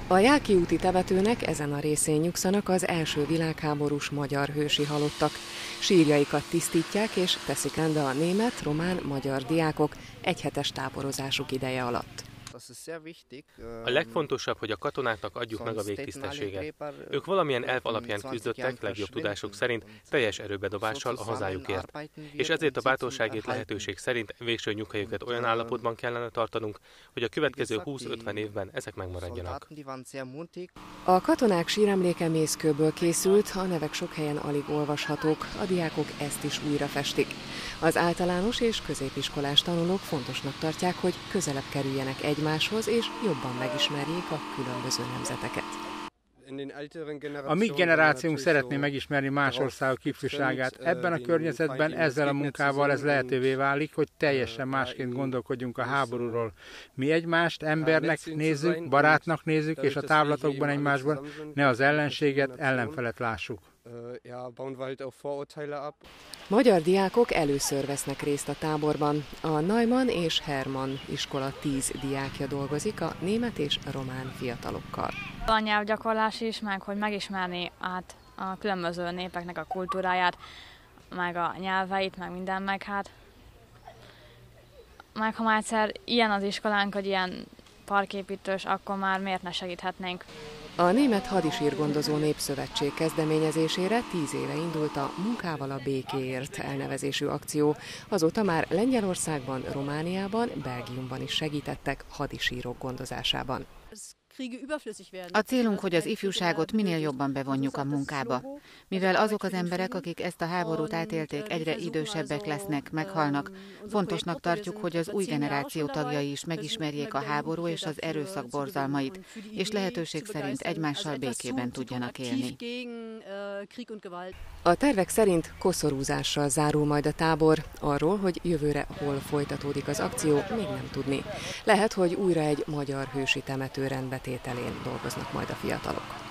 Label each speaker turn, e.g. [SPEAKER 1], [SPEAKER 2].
[SPEAKER 1] A Jáki úti temetőnek ezen a részén nyugszanak az első világháborús magyar hősi halottak. Sírjaikat tisztítják és teszik rendbe a német, román, magyar diákok egyhetes táborozásuk ideje alatt.
[SPEAKER 2] A legfontosabb, hogy a katonáknak adjuk meg a végtisztességet. Ők valamilyen elv alapján küzdöttek, legjobb tudásuk szerint, teljes erőbedobással a hazájukért. És ezért a bátorságért lehetőség szerint végső nyughelyüket olyan állapotban kellene tartanunk, hogy a következő 20-50 évben ezek megmaradjanak.
[SPEAKER 1] A katonák síremléke mészkőből készült, a nevek sok helyen alig olvashatók, a diákok ezt is újra festik. Az általános és középiskolás tanulók fontosnak tartják, hogy közelebb kerüljenek egymáshoz és jobban megismerjék a különböző nemzeteket.
[SPEAKER 3] A mi generációnk szeretné megismerni más országok ifjúságát. Ebben a környezetben, ezzel a munkával ez lehetővé válik, hogy teljesen másként gondolkodjunk a háborúról. Mi egymást embernek nézzük, barátnak nézzük, és a távlatokban egymásban ne az ellenséget, ellenfelet lássuk.
[SPEAKER 1] Magyar diákok először vesznek részt a táborban. A Neumann és Hermann iskola 10 diákja dolgozik a német és román fiatalokkal.
[SPEAKER 4] A nyelvgyakorlás is, meg hogy megismerni át a különböző népeknek a kultúráját, meg a nyelveit, meg minden, meg ha már egyszer ilyen az iskolánk, hogy ilyen parképítős, akkor már miért ne segíthetnénk.
[SPEAKER 1] A Német Hadisírgondozó Népszövetség kezdeményezésére 10 éve indult a Munkával a békéért elnevezésű akció. Azóta már Lengyelországban, Romániában, Belgiumban is segítettek hadisírok gondozásában.
[SPEAKER 5] A célunk, hogy az ifjúságot minél jobban bevonjuk a munkába. Mivel azok az emberek, akik ezt a háborút átélték, egyre idősebbek lesznek, meghalnak, fontosnak tartjuk, hogy az új generáció tagjai is megismerjék a háború és az erőszak borzalmait, és lehetőség szerint egymással békében tudjanak élni.
[SPEAKER 1] A tervek szerint koszorúzással zárul majd a tábor. Arról, hogy jövőre hol folytatódik az akció, még nem tudni. Lehet, hogy újra egy magyar hősi temető rendbetételén dolgoznak majd a fiatalok.